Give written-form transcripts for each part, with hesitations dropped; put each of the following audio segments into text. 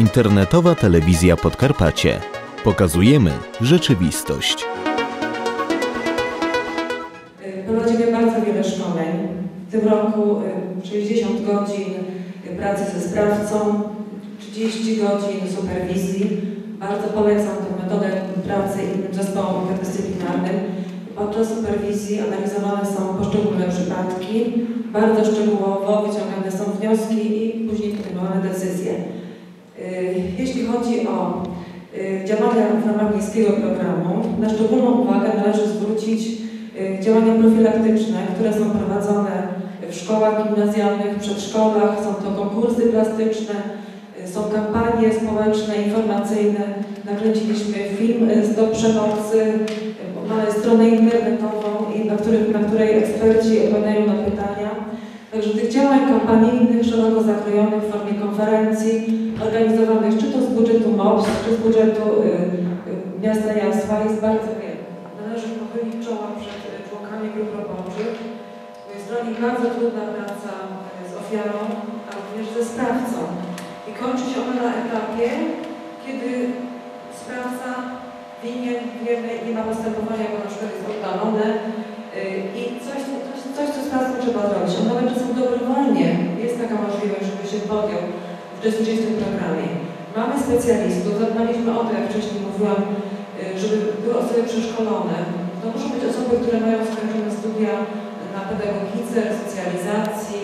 Internetowa Telewizja Podkarpacie. Pokazujemy rzeczywistość. Prowadzimy bardzo wiele szkoleń. W tym roku 60 godzin pracy ze sprawcą, 30 godzin superwizji. Bardzo polecam tę metodę pracy innym zespołom interdyscyplinarnym. Podczas superwizji analizowane są poszczególne przypadki, bardzo szczegółowo wyciągane są wnioski i później podejmowane decyzje. Jeśli chodzi o działania w ramach miejskiego programu, na szczególną uwagę należy zwrócić działania profilaktyczne, które są prowadzone w szkołach gimnazjalnych, przedszkolach, są to konkursy plastyczne, są kampanie społeczne, informacyjne. Nakręciliśmy film Stop Przemocy, mamy stronę internetową, na której eksperci odpowiadają na pytania. Także tych działań kampanijnych, szeroko zakrojonych w formie konferencji, organizowanych czy to z budżetu MOPS, czy z budżetu miasta Jasła jest bardzo wiele. Należy pochylić czoła przed członkami grup roboczych. Jest dla nich bardzo trudna praca z ofiarą, a również ze sprawcą. I kończy się ona na etapie, kiedy sprawca winien, wiemy, nie ma postępowania, bo na przykład jest oddalone i coś co sprawcą trzeba zrobić. On nawet czasem dobrowolnie jest taka możliwość, żeby się podjął uczestniczyć w tym programie. Mamy specjalistów, zadbaliśmy o to, jak wcześniej mówiłam, żeby były osoby przeszkolone. To muszą być osoby, które mają skończone studia na pedagogice, resocjalizacji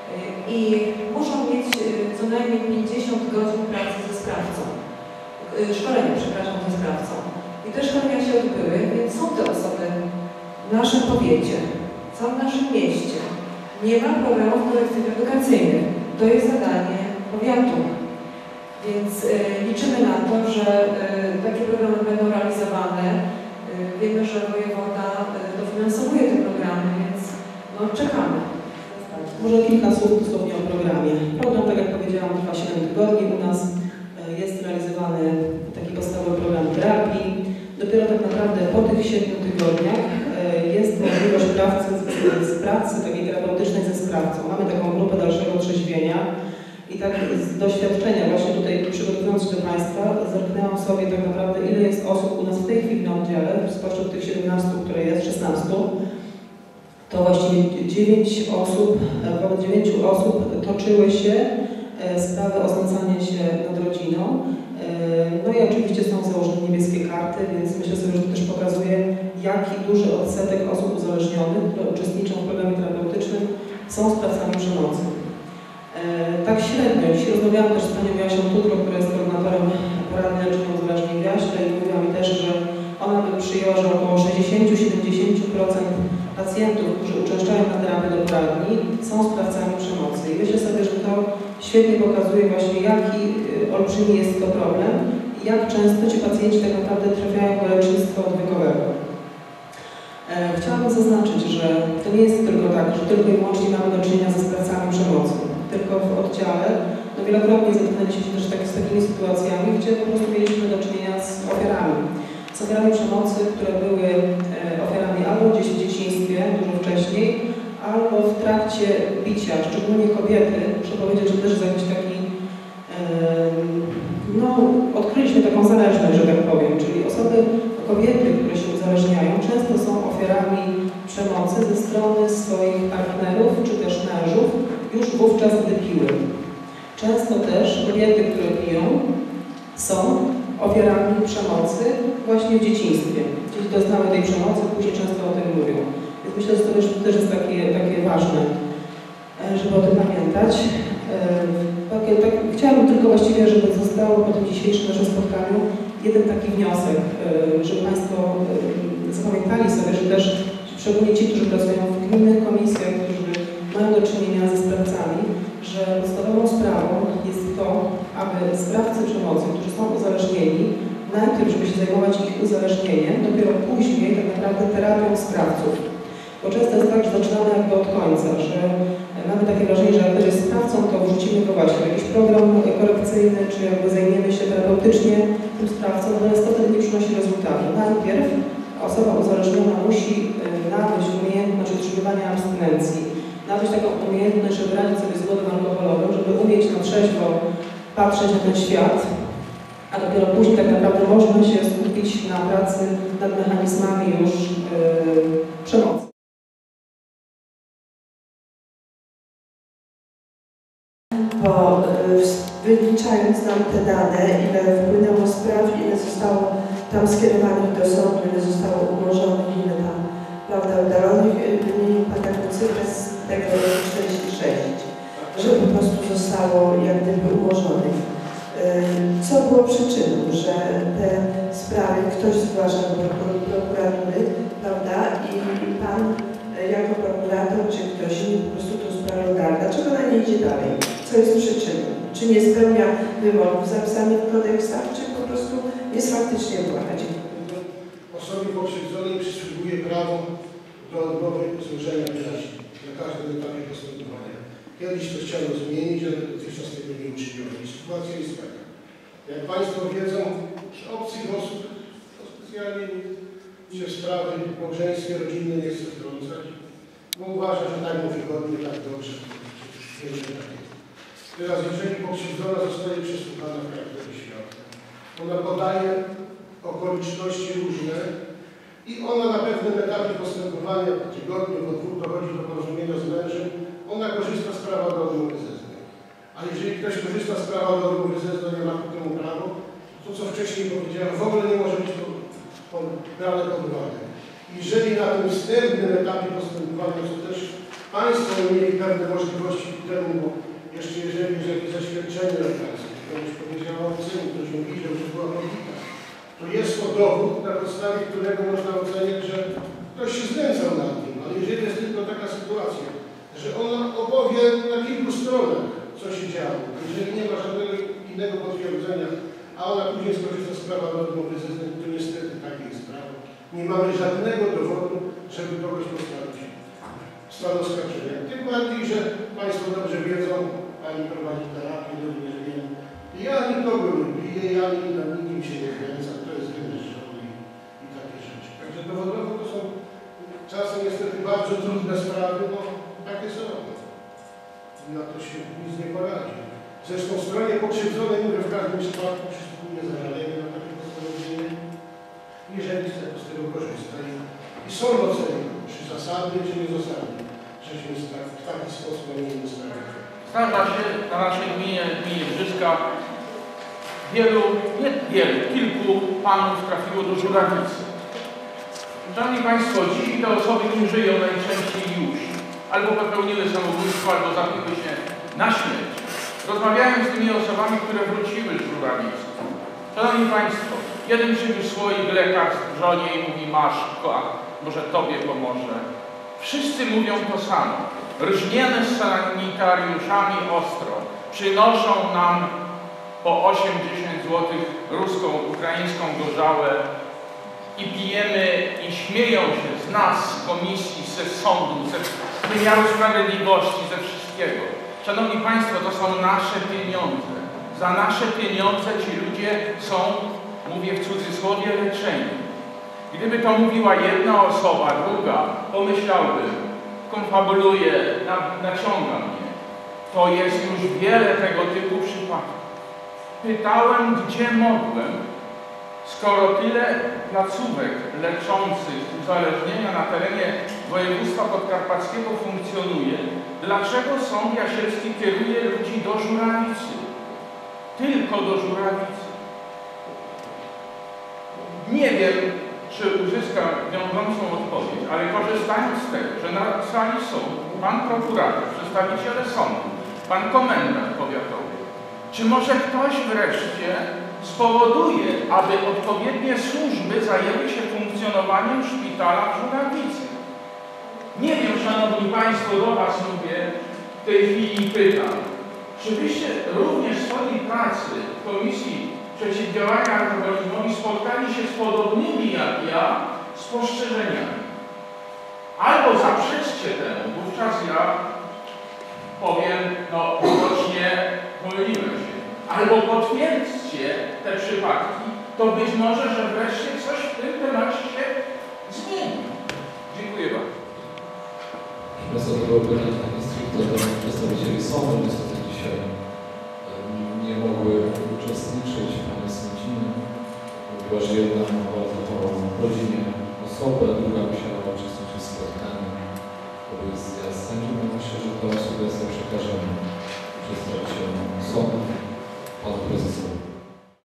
i muszą mieć co najmniej 50 godzin pracy ze sprawcą. Szkolenia, przepraszam, ze sprawcą. I te szkolenia się odbyły, więc są te osoby w naszym powiecie, w całym naszym mieście. Nie ma programów korekcyjnych edukacyjnych. To jest zadanie powiatu. Więc liczymy na to, że takie programy będą realizowane. Wiemy, że wojewoda dofinansowuje te programy, więc no, czekamy. Może kilka słów dosłownie o programie. Program, tak jak powiedziałam, trwa 7 tygodni. U nas jest realizowany taki podstawowy program terapii. Dopiero tak naprawdę po tych 7 tygodniach jest możliwość pracy takiej terapeutycznej ze sprawcą. Mamy taką grupę dalszego trzeźwienia i tak z doświadczenia właśnie tutaj przygotowując się do Państwa zerknęłam sobie tak naprawdę ile jest osób u nas w tej chwili na oddziale, spośród tych 17, które jest, 16. To właściwie 9 osób, wobec 9 osób toczyły się sprawy o znęcanie się nad rodziną. No i oczywiście są założone niebieskie karty, więc myślę sobie, że to też pokazuje, jaki duży odsetek osób uzależnionych, które uczestniczą w programie terapeutycznym, są sprawcami przemocy. Tak średnio, dzisiaj rozmawiałam też z panią Jasią Tutro, która jest koordynatorem poradni leczenia uzależnień w Jaśle i mówiła mi też, że ona by przyjęła, że około 60–70% pacjentów, którzy uczęszczają na terapię do poradni, są sprawcami przemocy. I myślę sobie, że to świetnie pokazuje właśnie, jaki olbrzymi jest to problem i jak często ci pacjenci tak naprawdę trafiają do lecznictwa odwykowego. Chciałabym zaznaczyć, że to nie jest tylko tak, że tylko i wyłącznie mamy do czynienia ze sprawcami przemocy. Tylko w oddziale no wielokrotnie zetknęliśmy się też z takimi sytuacjami, gdzie po prostu mieliśmy do czynienia z ofiarami. Z ofiarami przemocy, które były ofiarami albo gdzieś w dzieciństwie, dużo wcześniej, albo w trakcie bicia, szczególnie kobiety. Muszę powiedzieć, że też jest jakiś taki, no odkryliśmy taką zależność, że tak powiem, czyli kobiety, które się uzależniają, często są ofiarami przemocy ze strony swoich partnerów, czy też mężów, już wówczas, gdy piły. Często też kobiety, które piją, są ofiarami przemocy właśnie w dzieciństwie. Dzieci doznały tej przemocy, później często o tym mówią. Więc myślę, że to też jest takie ważne, żeby o tym pamiętać. Chciałabym tylko właściwie, żeby zostało po tym dzisiejszym naszym spotkaniu jeden taki wniosek, żeby Państwo zapamiętali sobie, że też szczególnie ci, którzy pracują w gminnych komisjach, którzy mają do czynienia ze sprawcami, że podstawową sprawą jest to, aby sprawcy przemocy, którzy są uzależnieni, najpierw, żeby się zajmować ich uzależnieniem, dopiero później tak naprawdę terapią sprawców. Bo często jest tak, że zaczynamy jakby od końca, że mamy takie wrażenie, że jak ktoś jest sprawcą, to wrzucimy go właśnie w jakiś program korekcyjny, czy jakby zajmiemy się terapeutycznie tym sprawcą, natomiast to wtedy nie przynosi rezultatu. Najpierw osoba uzależniona musi nabyć umiejętność utrzymywania abstynencji, nabyć taką umiejętność, żeby radzić sobie z głodem alkoholowym, żeby umieć na trzeźwo patrzeć na ten świat, a dopiero później tak naprawdę można się skupić na pracy nad mechanizmami już przemocy. Bo wyliczając nam te dane, ile wpłynęło spraw, ile zostało tam skierowanych do sądu, ile zostało umorzonych, ile tam, prawda, udalonych, wymienił Pan taką cyfrę z tego 46, że po prostu zostało jak gdyby umorzonych. Co było przyczyną, że te sprawy ktoś zgłasza do prokuratury, prawda, i Pan jako prokurator, czy ktoś inny po prostu tą sprawę ogarnia? Dlaczego ona nie idzie dalej? Co jest przyczyną? Czy nie spełnia wymogów zapisanych w kodeksach, czy po prostu jest faktycznie błaga? Osobie pokrzywdzonej przysługuje prawo do odmowy złożenia wyjaśnień na każdym etapie postępowania. Kiedyś to chciano zmienić, ale dotychczas tego nie uczyniono. I sytuacja jest taka. Jak Państwo wiedzą, że obcych osób to specjalnie się sprawy małżeńskie, rodzinne nie chce wtrącać, bo uważa, że tak mu wygodnie, tak dobrze. Teraz, jeżeli pokrzywdzona zostaje przesłuchana w charakterze świadka, ona podaje okoliczności różne i ona na pewnym etapie postępowania, po tygodniu, po dwóch dochodzi do porozumienia z mężem, ona korzysta z prawa do odmowy zeznań. A jeżeli ktoś korzysta z prawa do odmowy zeznań, nie ma ku temu prawo, to co wcześniej powiedziałem, w ogóle nie może być brane pod uwagę. Jeżeli na tym wstępnym etapie postępowania, to też Państwo mieli pewne możliwości ku temu, bo jeszcze jeżeli jest jakieś zaświadczenie lekarskie, ktoś powiedział o synu, ktoś mi widział, że była modlitwa, to jest to dowód, na podstawie którego można oceniać, że ktoś się znęcał nad nim, ale jeżeli jest tylko taka sytuacja, że ona opowie na kilku stronach, co się działo, jeżeli nie ma żadnego innego potwierdzenia, a ona później skorzysta z prawa do odmowy zeznań, to niestety takie jest prawo. Nie mamy żadnego dowodu, żeby kogoś postawić w stan oskarżenia. Tym bardziej, że Państwo dobrze wiedzą, Pani prowadzi terapię, również wiem. Ja nikogo nie biję, ja nad nikim się nie kręcam, to jest wymyślone i takie rzeczy. Także dowodowo to są czasem niestety bardzo trudne sprawy, bo takie są. Na to się nic nie poradzi. Zresztą w stronie pokrzywdzonej, mówię, w każdym przypadku przystępuje zażalenie na takie postanowienie. Jeżeli chce, to z tego korzysta. I sąd oceni, czy zasadnie, czy niezasadnie, żeśmy w taki sposób nie ustawili. Zdarza się na naszej gminie Brzyska kilku panów trafiło do żurawicy. Szanowni Państwo, dziś te osoby nie żyją najczęściej już. Albo popełniły samobójstwo, albo zabiły się na śmierć. Rozmawiałem z tymi osobami, które wróciły z żurawicy. Szanowni Państwo, jeden przywiózł swoich lekarstw żonie i mówi: masz, może Tobie pomoże. Wszyscy mówią to samo. Rżniemy z sanitariuszami ostro. Przynoszą nam po 8-10 zł ruską, ukraińską gorzałę i pijemy i śmieją się z nas, z komisji, ze sądu, ze wymiaru sprawiedliwości, ze wszystkiego. Szanowni Państwo, to są nasze pieniądze. Za nasze pieniądze ci ludzie są, mówię w cudzysłowie, leczeni. Gdyby to mówiła jedna osoba, druga, pomyślałbym, konfabuluję, naciąga mnie. To jest już wiele tego typu przypadków. Pytałem, gdzie mogłem, skoro tyle placówek leczących uzależnienia na terenie województwa podkarpackiego funkcjonuje, dlaczego Sąd Jasielski kieruje ludzi do Żurawicy? Tylko do Żurawicy. Nie wiem, czy uzyskam wiążącą odpowiedź, ale korzystając z tego, że na sali są pan prokurator, przedstawiciele sądu, pan komendant powiatowy, czy może ktoś wreszcie spowoduje, aby odpowiednie służby zajęły się funkcjonowaniem szpitala w Żurawicy? Nie wiem, Szanowni Państwo, do Was mówię w tej chwili pytam, czy Wyście również w swojej pracy w Komisji Przeciwdziałania Alkoholizmowi spotkali się z podobnymi jak ja spostrzeżeniami? Albo zaprzeczcie temu, wówczas ja powiem, no widocznie pomyliłem się. Albo potwierdźcie te przypadki, to być może, że wreszcie coś w tym temacie się zmieni. Dziękuję bardzo. Proszę Państwa, to było pytanie stricte do przedstawicieli sądu, niestety dzisiaj nie mogły ponieważ jedna ma bardzo chorą w rodzinie osobę, druga musiała uczestniczyć w spotkaniu. To jest zjazd sędziów. Myślę, że te osoby sobie przekażemy przedstawicielom sądu, panu prezesowi.